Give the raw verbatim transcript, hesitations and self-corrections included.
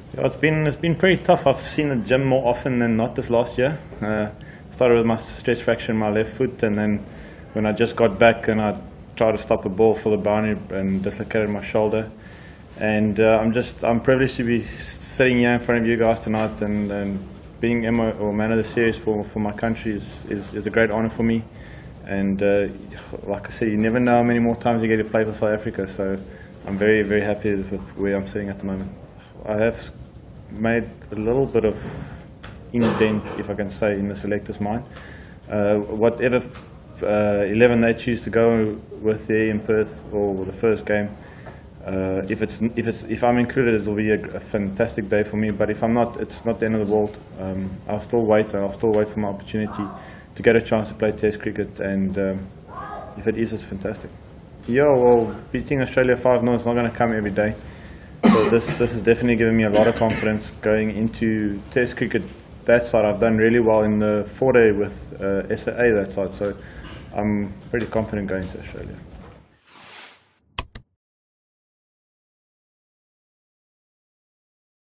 Yeah, it's been it's been pretty tough. I've seen the gym more often than not this last year. Uh, started with my stretch fracture in my left foot, and then when I just got back and I tried to stop a ball for the boundary and dislocated my shoulder. And uh, I'm just I'm privileged to be sitting here in front of you guys tonight, and, and being M O or man of the series for, for my country is, is, is a great honour for me. And uh, like I said, you never know how many more times you get to play for South Africa. So I'm very very happy with where I'm sitting at the moment. I have made a little bit of indent, if I can say, in the selector's mind. Uh, whatever uh, eleven they choose to go with there in Perth or the first game, uh, if it's if it's if I'm included, it will be a, a fantastic day for me. But if I'm not, it's not the end of the world. Um, I'll still wait, and I'll still wait for my opportunity to get a chance to play Test cricket. And um, if it is, it's fantastic. Yeah, well, beating Australia five nil is not going to come every day. So this this has definitely given me a lot of confidence going into Test cricket. That side, I've done really well in the four day with uh, S A A that side, so I'm pretty confident going to Australia.